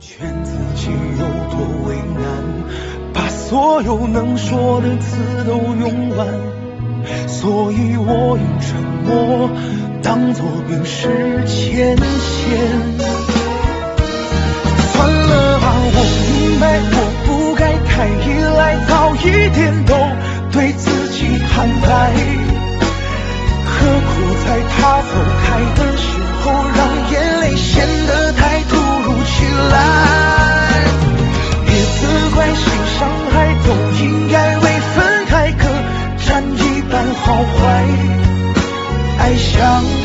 劝自己有多为难，把所有能说的词都用完，所以我用沉默当作冰释前嫌。算了吧，我明白我不该太依赖，早一点都对自己坦白，何苦在他走开的时候让眼泪显得太突如其来。别责怪谁伤害，都应该为分开各占一半好坏。爱像